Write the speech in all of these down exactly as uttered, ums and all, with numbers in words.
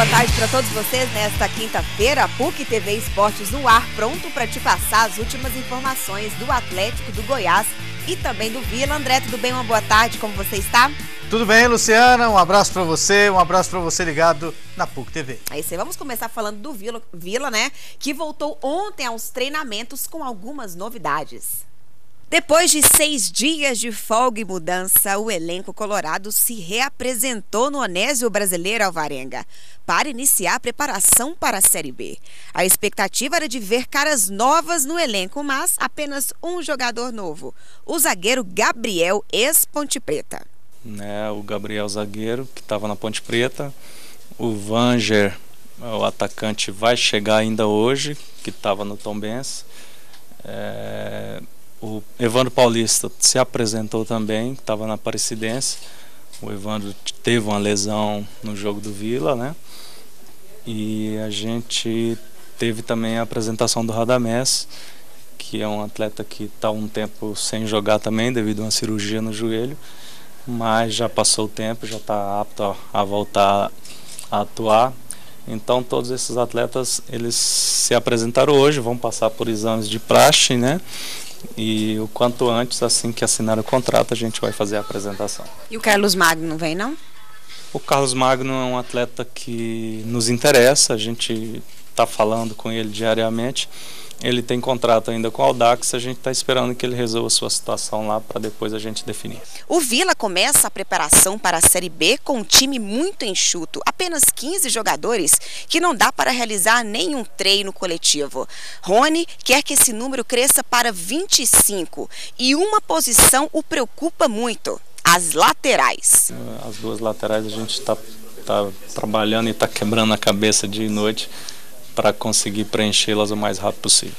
boa tarde para todos vocês nesta quinta-feira. A PUC T V Esportes no ar, pronto para te passar as últimas informações do Atlético, do Goiás e também do Vila. André, tudo bem? Uma boa tarde, como você está? Tudo bem, Luciana, um abraço para você, um abraço para você ligado na PUC T V. É isso aí, vamos começar falando do Vila, Vila, né, que voltou ontem aos treinamentos com algumas novidades. Depois de seis dias de folga e mudança, o elenco colorado se reapresentou no Onésio Brasileiro Alvarenga para iniciar a preparação para a Série B. A expectativa era de ver caras novas no elenco, mas apenas um jogador novo, o zagueiro Gabriel, ex-Ponte Preta. Né, o Gabriel zagueiro, que estava na Ponte Preta, o Vanger, o atacante, vai chegar ainda hoje, que estava no Tombense. É... O Evandro Paulista se apresentou também, que estava na Aparecidense. O Evandro teve uma lesão no jogo do Vila, né? E a gente teve também a apresentação do Radamés, que é um atleta que está um tempo sem jogar também, devido a uma cirurgia no joelho, mas já passou o tempo, já está apto a, a voltar a atuar. Então todos esses atletas, eles se apresentaram hoje, vão passar por exames de praxe, né? E o quanto antes, assim que assinar o contrato, a gente vai fazer a apresentação. E o Carlos Magno não vem, não? O Carlos Magno é um atleta que nos interessa, a gente está falando com ele diariamente. Ele tem contrato ainda com o Audax, a gente está esperando que ele resolva a sua situação lá para depois a gente definir. O Vila começa a preparação para a Série B com um time muito enxuto, apenas quinze jogadores, que não dá para realizar nenhum treino coletivo. Rony quer que esse número cresça para vinte e cinco e uma posição o preocupa muito, as laterais. As duas laterais a gente está tá trabalhando e está quebrando a cabeça dia e noite para conseguir preenchê-las o mais rápido possível.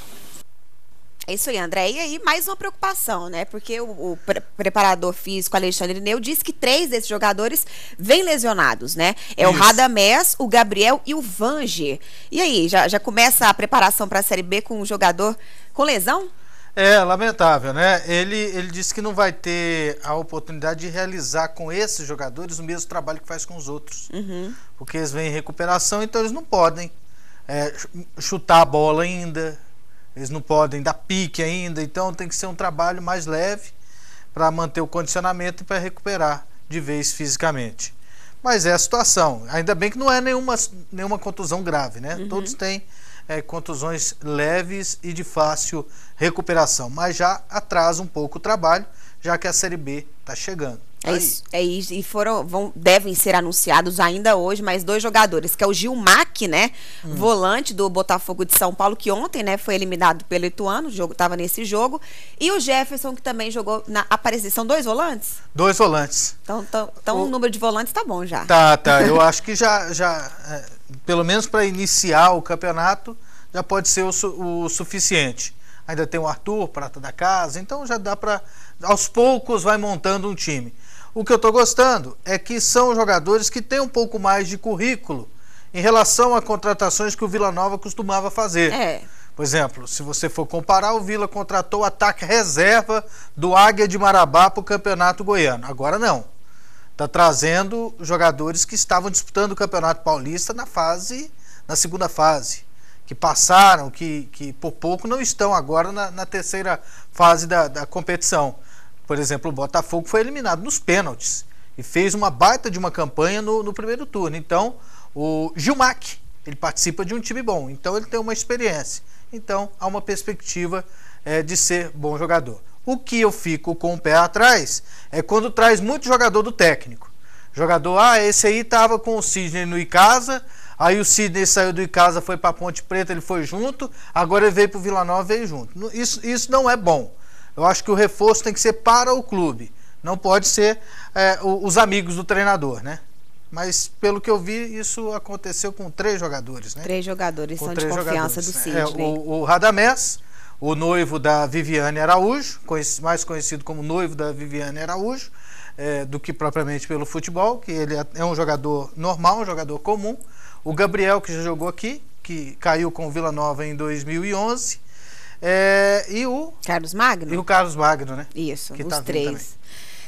É isso aí, André. E aí, mais uma preocupação, né? Porque o, o pre preparador físico Alexandre Neu disse que três desses jogadores vêm lesionados, né? É isso. O Radamés, o Gabriel e o Vanger. E aí, já, já começa a preparação para a Série B com um jogador com lesão? É, lamentável, né? Ele, ele disse que não vai ter a oportunidade de realizar com esses jogadores o mesmo trabalho que faz com os outros. Uhum. Porque eles vêm em recuperação, então eles não podem É, chutar a bola ainda, eles não podem dar pique ainda, então tem que ser um trabalho mais leve para manter o condicionamento e para recuperar de vez fisicamente. Mas é a situação, ainda bem que não é nenhuma, nenhuma contusão grave, né? Uhum. Todos têm é, contusões leves e de fácil recuperação, mas já atrasa um pouco o trabalho, já que a Série B está chegando. É isso, é isso, e foram, vão, devem ser anunciados ainda hoje mais dois jogadores, que é o Gilmac, né, hum. volante do Botafogo de São Paulo, que ontem, né, foi eliminado pelo Ituano, o jogo estava nesse jogo, e o Jefferson, que também jogou na Aparecida. São dois volantes? Dois volantes. Então, então, então o... o número de volantes tá bom já. Tá, tá, eu acho que já, já é, pelo menos para iniciar o campeonato, já pode ser o, su o suficiente. Ainda tem o Arthur, prata da casa, então já dá para, aos poucos vai montando um time. O que eu estou gostando é que são jogadores que têm um pouco mais de currículo em relação a contratações que o Vila Nova costumava fazer. É. Por exemplo, se você for comparar, o Vila contratou o ataque reserva do Águia de Marabá para o Campeonato Goiano. Agora não. Está trazendo jogadores que estavam disputando o Campeonato Paulista na fase, na segunda fase. Que passaram, que, que por pouco não estão agora na, na terceira fase da, da competição. Por exemplo, o Botafogo foi eliminado nos pênaltis e fez uma baita de uma campanha no, no primeiro turno. Então, o Gilmac, ele participa de um time bom, então ele tem uma experiência. Então, há uma perspectiva é, de ser bom jogador. O que eu fico com o pé atrás é quando traz muito jogador do técnico. Jogador, ah, esse aí estava com o Sidney no Icasa, aí o Sidney saiu do Icasa, foi para Ponte Preta, ele foi junto, agora ele veio para o Vila Nova, veio junto. Isso, isso não é bom. Eu acho que o reforço tem que ser para o clube, não pode ser é, os amigos do treinador, né? Mas pelo que eu vi, isso aconteceu com três jogadores, né? Três jogadores com são três de confiança jogadores, do né? Sidney. É, o, o Radamés, o noivo da Viviane Araújo, mais conhecido como noivo da Viviane Araújo, é, do que propriamente pelo futebol, que ele é um jogador normal, um jogador comum. O Gabriel, que já jogou aqui, que caiu com o Vila Nova em dois mil e onze. É, e o Carlos Magno? E o Carlos Magno, né? Isso, que os tá três.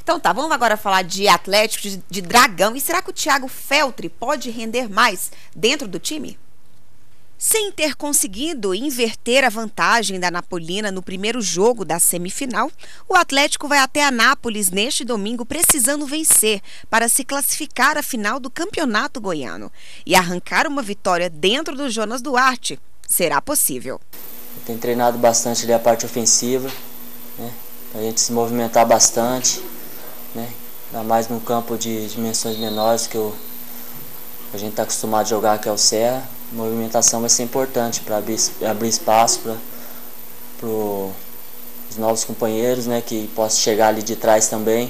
Então tá, vamos agora falar de Atlético, de, de Dragão. E será que o Thiago Feltre pode render mais dentro do time? Sem ter conseguido inverter a vantagem da Napolina no primeiro jogo da semifinal, o Atlético vai até Anápolis neste domingo precisando vencer para se classificar à final do Campeonato Goiano. E arrancar uma vitória dentro do Jonas Duarte será possível. Tem treinado bastante ali a parte ofensiva, né, para a gente se movimentar bastante, né, ainda mais num campo de dimensões menores que o, a gente está acostumado a jogar, que é o Serra. A movimentação vai ser importante para abrir, abrir espaço para os novos companheiros, né, que possam chegar ali de trás também.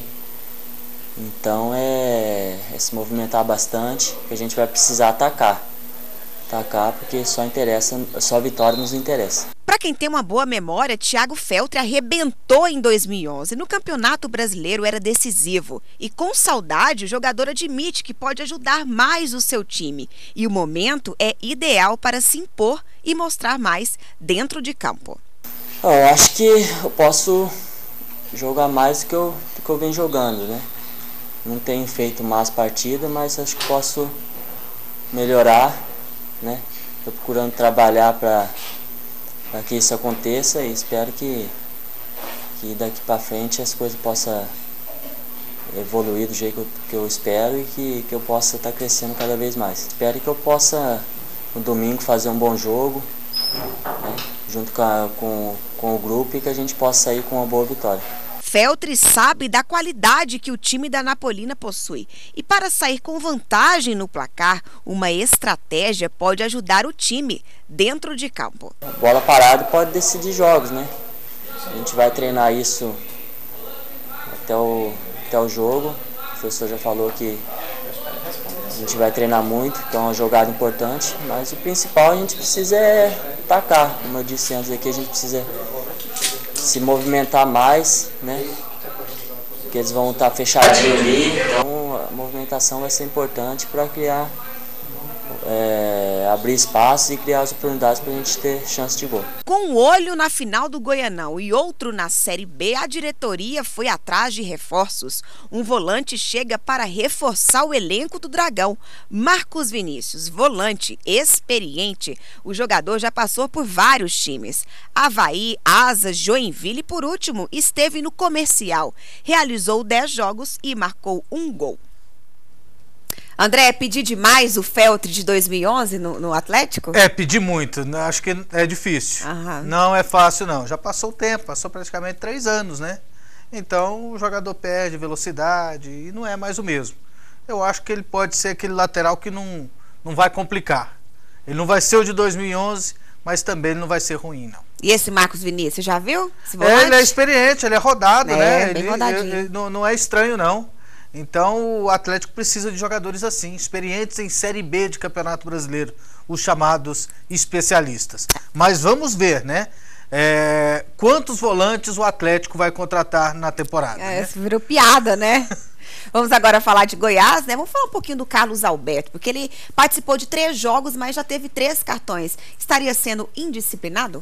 Então é, é se movimentar bastante, que a gente vai precisar atacar. Atacar porque só, interessa, só a vitória nos interessa. Para quem tem uma boa memória, Thiago Feltre arrebentou em dois mil e onze. No Campeonato Brasileiro era decisivo. E com saudade, o jogador admite que pode ajudar mais o seu time. E o momento é ideal para se impor e mostrar mais dentro de campo. Eu acho que eu posso jogar mais do que eu, do que eu venho jogando, né? Não tenho feito mais partida, mas acho que posso melhorar, né? Estou procurando trabalhar para para que isso aconteça e espero que, que daqui para frente as coisas possam evoluir do jeito que eu, que eu espero e que, que eu possa estar crescendo cada vez mais. Espero que eu possa no domingo fazer um bom jogo, né, junto com, a, com, com o grupo, e que a gente possa sair com uma boa vitória. Feltre sabe da qualidade que o time da Napolina possui. E para sair com vantagem no placar, uma estratégia pode ajudar o time dentro de campo. Bola parada pode decidir jogos, né? A gente vai treinar isso até o, até o jogo. O professor já falou que a gente vai treinar muito, que é uma jogada importante. Mas o principal a gente precisa é atacar. Como eu disse antes aqui, a gente precisa se movimentar mais, né? Porque eles vão estar fechadinhos ali, então a movimentação vai ser importante para criar, é, abrir espaço e criar as oportunidades para a gente ter chance de gol. Com um olho na final do Goianão e outro na Série B, a diretoria foi atrás de reforços. Um volante chega para reforçar o elenco do Dragão. Marcos Vinícius, volante experiente. O jogador já passou por vários times. Avaí, Asa, Joinville e, por último, esteve no Comercial. Realizou dez jogos e marcou um gol. André, pedir demais o Feltre de dois mil e onze no, no Atlético? É, pedir muito. Acho que é difícil. Aham. Não é fácil, não. Já passou o tempo, passou praticamente três anos, né? Então o jogador perde velocidade e não é mais o mesmo. Eu acho que ele pode ser aquele lateral que não, não vai complicar. Ele não vai ser o de dois mil e onze, mas também ele não vai ser ruim, não. E esse Marcos Vinícius, já viu? Esse É, ele é experiente, ele é rodado, É, né? bem Ele, rodadinho. ele- ele não, não é estranho, não. Então o Atlético precisa de jogadores assim, experientes em Série B de Campeonato Brasileiro, os chamados especialistas. Mas vamos ver, né? É, quantos volantes o Atlético vai contratar na temporada, É, né? isso virou piada, né? Vamos agora falar de Goiás, né? Vamos falar um pouquinho do Carlos Alberto, porque ele participou de três jogos, mas já teve três cartões. Estaria sendo indisciplinado?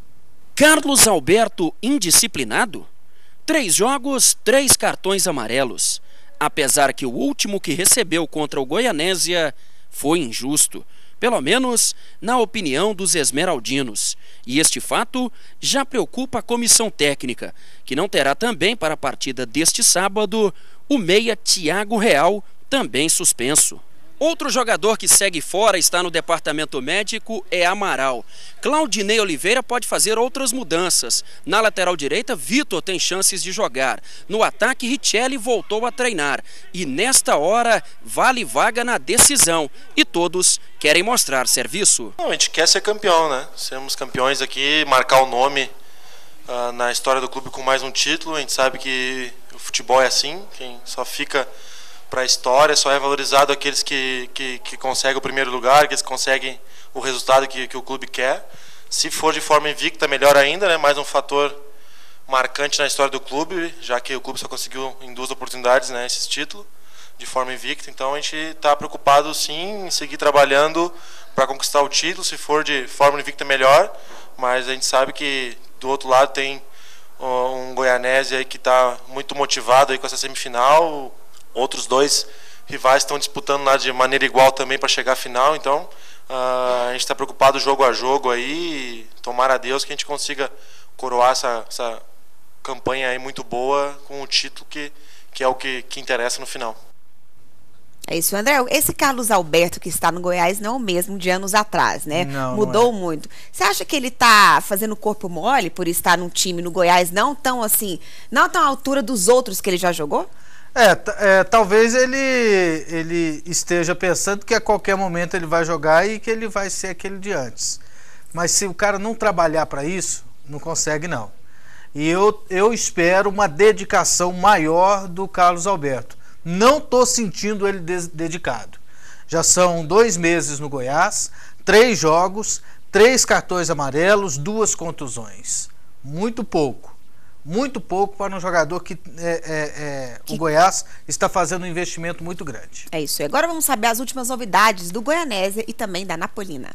Carlos Alberto indisciplinado? Três jogos, três cartões amarelos. Apesar que o último que recebeu contra o Goianésia foi injusto, pelo menos na opinião dos esmeraldinos. E este fato já preocupa a comissão técnica, que não terá também para a partida deste sábado o meia Thiago Real, também suspenso. Outro jogador que segue fora, está no departamento médico, é Amaral. Claudinei Oliveira pode fazer outras mudanças. Na lateral direita, Vitor tem chances de jogar. No ataque, Richelli voltou a treinar. E nesta hora, vale vaga na decisão. E todos querem mostrar serviço. Não, a gente quer ser campeão, né? Sermos campeões aqui, marcar o nome uh, na história do clube com mais um título. A gente sabe que o futebol é assim, quem só fica para a história, só é valorizado aqueles que, que, que conseguem o primeiro lugar, aqueles que conseguem o resultado que, que o clube quer. Se for de forma invicta, melhor ainda, né? Mais um fator marcante na história do clube, já que o clube só conseguiu em duas oportunidades, né, esse título de forma invicta. Então a gente está preocupado sim em seguir trabalhando para conquistar o título. Se for de forma invicta, melhor, mas a gente sabe que do outro lado tem um Goianésia aí que está muito motivado aí com essa semifinal. Outros dois rivais estão disputando lá de maneira igual também para chegar à final. Então uh, a gente está preocupado jogo a jogo aí. Tomara a Deus que a gente consiga coroar essa, essa campanha aí muito boa com o título que, que é o que, que interessa no final. É isso, André. Esse Carlos Alberto que está no Goiás não é o mesmo de anos atrás, né? Não, Mudou não é. muito. Você acha que ele está fazendo corpo mole por estar num time no Goiás não tão assim, não tão à altura dos outros que ele já jogou? É, é, talvez ele, ele esteja pensando que a qualquer momento ele vai jogar e que ele vai ser aquele de antes. Mas se o cara não trabalhar para isso, não consegue não. E eu, eu espero uma dedicação maior do Carlos Alberto. Não estou sentindo ele dedicado. Já são dois meses no Goiás, três jogos, três cartões amarelos, duas contusões. Muito pouco. Muito pouco para um jogador que, é, é, é, que... o Goiás está fazendo um investimento muito grande. É isso. Agora vamos saber as últimas novidades do Goianésia e também da Napolina.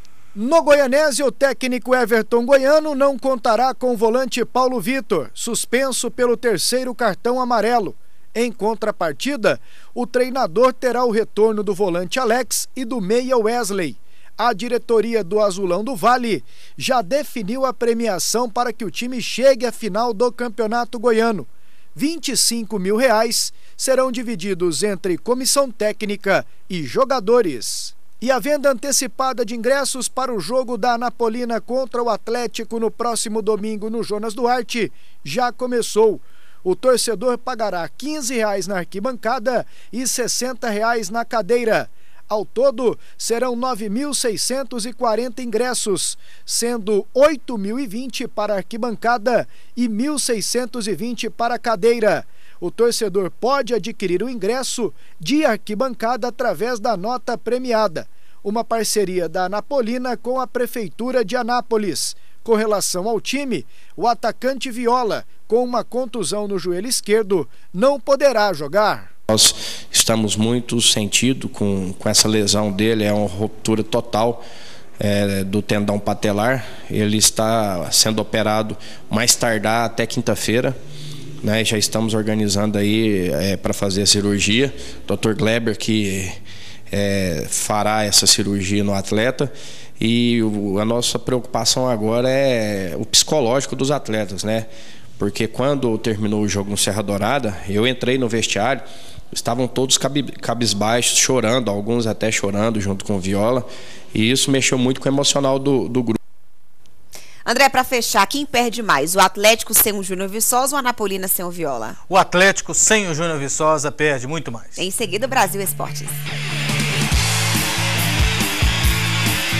No Goianésia, o técnico Everton Goiano não contará com o volante Paulo Vitor, suspenso pelo terceiro cartão amarelo. Em contrapartida, o treinador terá o retorno do volante Alex e do meia Wesley. A diretoria do Azulão do Vale já definiu a premiação para que o time chegue à final do Campeonato Goiano. vinte e cinco mil reais serão divididos entre comissão técnica e jogadores. E a venda antecipada de ingressos para o jogo da Napolina contra o Atlético no próximo domingo no Jonas Duarte já começou. O torcedor pagará quinze reais na arquibancada e sessenta reais na cadeira. Ao todo, serão nove mil seiscentos e quarenta ingressos, sendo oito mil e vinte para a arquibancada e mil seiscentos e vinte para a cadeira. O torcedor pode adquirir o ingresso de arquibancada através da nota premiada, uma parceria da Napolina com a Prefeitura de Anápolis. Com relação ao time, o atacante Viola, com uma contusão no joelho esquerdo, não poderá jogar. Nós estamos muito sentidos com, com essa lesão dele, é uma ruptura total é, do tendão patelar. Ele está sendo operado mais tardar até quinta-feira, né? Já estamos organizando aí é, para fazer a cirurgia. doutor Gleber que é, fará essa cirurgia no atleta. E o, a nossa preocupação agora é o psicológico dos atletas, né? Porque quando terminou o jogo no Serra Dourada, eu entrei no vestiário, estavam todos cabisbaixos, chorando, alguns até chorando junto com o Viola, e isso mexeu muito com o emocional do, do grupo. André, para fechar, quem perde mais? O Atlético sem o Júnior Viçosa ou a Napolina sem o Viola? O Atlético sem o Júnior Viçosa perde muito mais. Em seguida, o Brasil Esportes.